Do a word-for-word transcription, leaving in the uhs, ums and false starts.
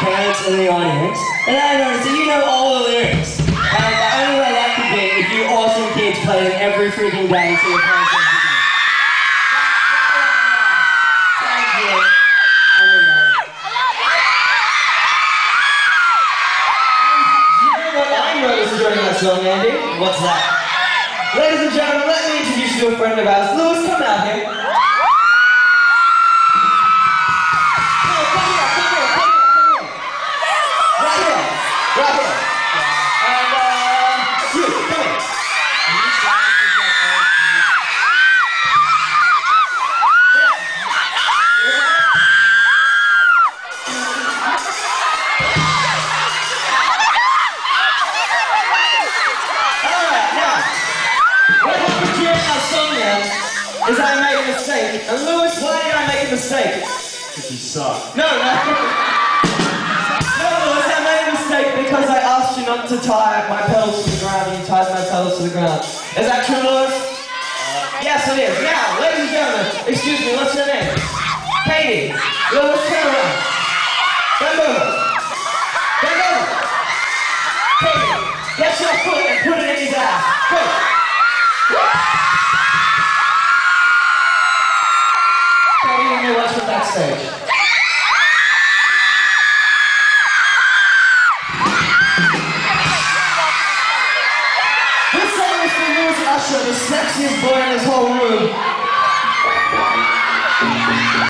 parents in the audience, and I noticed that you know all the lyrics. And the only way that could be if you awesome kids played it every freaking day so your parents don't forget. Thank you. I'm in love. And you know what I noticed during that song, Andy? What's that? Ladies and gentlemen, let me introduce you to a friend of ours. Lewis, come out here. Right here. And, uh, you, come here. Alright, now, what happened during our song now is I made a mistake. And Lewis, why did I make a mistake? Because you suck. No, no. Because I asked you not to tie my pedals to the ground and you tied my pedals to the ground. Is that true, Lewis? Uh, yes, it is. Now, ladies and gentlemen, excuse me, what's your name? Katie. Lewis, turn around. Bend over. Bend over. Katie, get your foot and put it in his ass. Go. Katie, you may watch from backstage. The sexiest boy in this whole room.